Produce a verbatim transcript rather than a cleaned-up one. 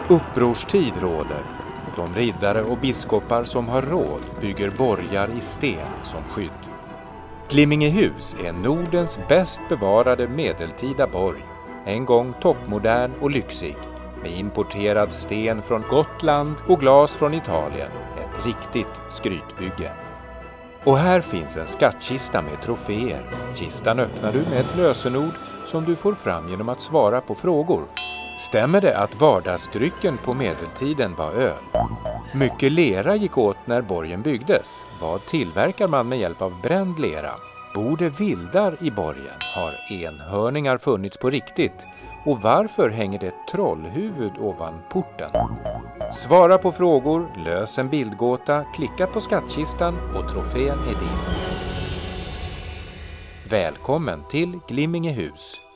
Upprorstid råder. De riddare och biskopar som har råd bygger borgar i sten som skydd. Glimmingehus är Nordens bäst bevarade medeltida borg. En gång toppmodern och lyxig. Med importerad sten från Gotland och glas från Italien. Ett riktigt skrytbygge. Och här finns en skattkista med troféer. Kistan öppnar du med ett lösenord som du får fram genom att svara på frågor. Stämmer det att vardagsdrycken på medeltiden var öl? Mycket lera gick åt när borgen byggdes. Vad tillverkar man med hjälp av bränd lera? Bor det vildar i borgen? Har enhörningar funnits på riktigt? Och varför hänger det ett trollhuvud ovan porten? Svara på frågor, lös en bildgåta, klicka på skattkistan och trofén är din. Välkommen till Glimmingehus.